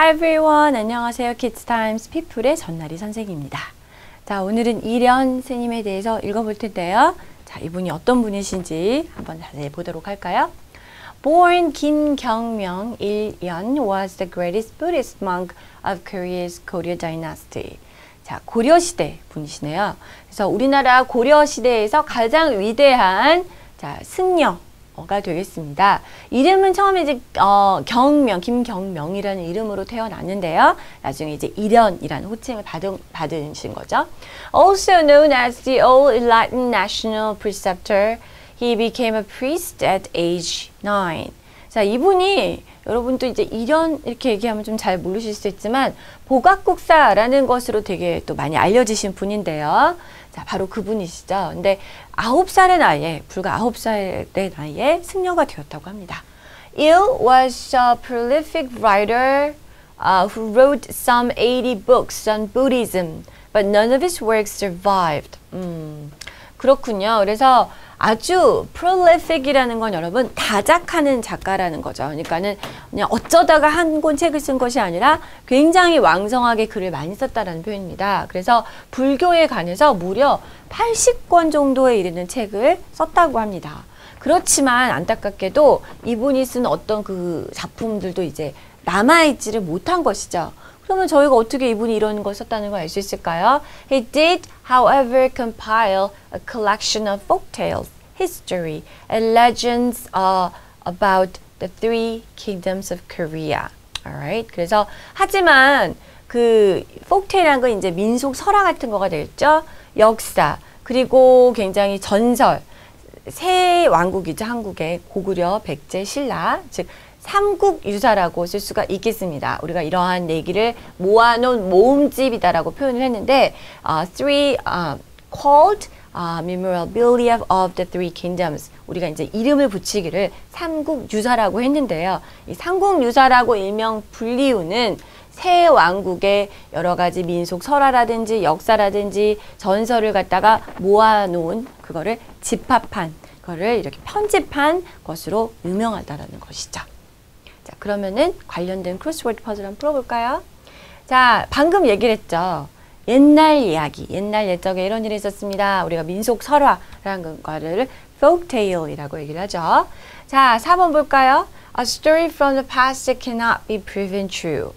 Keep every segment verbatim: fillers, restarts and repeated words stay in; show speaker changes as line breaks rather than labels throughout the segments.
Hi everyone. 안녕하세요. Kids Times People의 전나리 선생님입니다. 자, 오늘은 이련 스님에 대해서 읽어볼 텐데요. 자, 이분이 어떤 분이신지 한번 자세히 보도록 할까요? Born 김경명 일연 was the greatest Buddhist monk of Korea's Goryeo dynasty. 자, 고려시대 분이시네요. 그래서 우리나라 고려시대에서 가장 위대한 자, 승려가 되겠습니다. 이름은 처음에 이제 어, 경명, 김경명이라는 이름으로 태어났는데요. 나중에 이제 일연이라는 호칭을 받은, 받으신 거죠. Also known as the Old Enlightened National Preceptor, he became a priest at age nine. 자, 이분이 여러분도 이제 일연 이렇게 얘기하면 좀 잘 모르실 수 있지만 보각국사라는 것으로 되게 또 많이 알려지신 분인데요. 자, 바로 그분이시죠. 근데 아홉 살의 나이에, 불과 아홉 살의 나이에 승려가 되었다고 합니다. Il was a prolific writer uh, who wrote some eighty books on Buddhism, but none of his works survived. 음, 그렇군요. 그래서 아주 prolific이라는 건 여러분 다작하는 작가라는 거죠. 그러니까는 그냥 어쩌다가 한 권 책을 쓴 것이 아니라 굉장히 왕성하게 글을 많이 썼다라는 표현입니다. 그래서 불교에 관해서 무려 팔십 권 정도에 이르는 책을 썼다고 합니다. 그렇지만 안타깝게도 이분이 쓴 어떤 그 작품들도 이제 남아있지를 못한 것이죠. 그러면 저희가 어떻게 이분이 이런 걸 썼다는 걸 알 수 있을까요? He did, however, compile a collection of folk tales, history, and legends uh, about the three kingdoms of Korea. Alright. 그래서 하지만 그 folktale이란 건 이제 민속 설화 같은 거가 되겠죠. 역사 그리고 굉장히 전설. 세 왕국이죠. 한국의 고구려, 백제, 신라, 즉 삼국 유사라고 쓸 수가 있겠습니다. 우리가 이러한 얘기를 모아놓은 모음집이다라고 표현을 했는데 uh, three uh, called uh, memorabilia of the three kingdoms. 우리가 이제 이름을 붙이기를 삼국 유사라고 했는데요. 이 삼국 유사라고 일명 불리우는 세 왕국의 여러 가지 민속 설화라든지 역사라든지 전설을 갖다가 모아놓은 그거를 집합한 그거를 이렇게 편집한 것으로 유명하다라는 것이죠. 자, 그러면은 관련된 크로스워드 퍼즐 한번 풀어볼까요? 자, 방금 얘기를 했죠. 옛날 이야기, 옛날 옛적에 이런 일이 있었습니다. 우리가 민속 설화라는 거를 folktale이라고 얘기를 하죠. 자, 사 번 볼까요? A story from the past that cannot be proven true.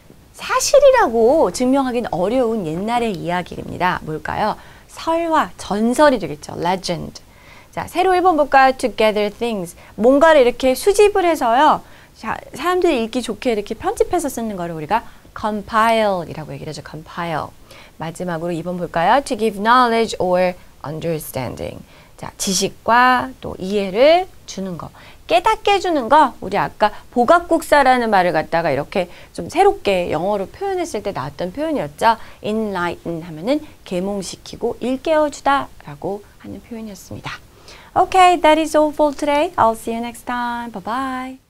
사실이라고 증명하기는 어려운 옛날의 이야기입니다. 뭘까요? 설화, 전설이 되겠죠. legend. 자, 새로 일 번 볼까요? To gather things. 뭔가를 이렇게 수집을 해서요. 자, 사람들이 읽기 좋게 이렇게 편집해서 쓰는 거를 우리가 compile이라고 얘기를 하죠. compile. 마지막으로 이 번 볼까요? To give knowledge or understanding. 자, 지식과 또 이해를 주는 거. 깨닫게 해주는 거. 우리 아까 보각국사라는 말을 갖다가 이렇게 좀 새롭게 영어로 표현했을 때 나왔던 표현이었죠. enlighten 하면은 계몽시키고 일깨워주다 라고 하는 표현이었습니다. Okay, that is all for today. I'll see you next time. Bye bye.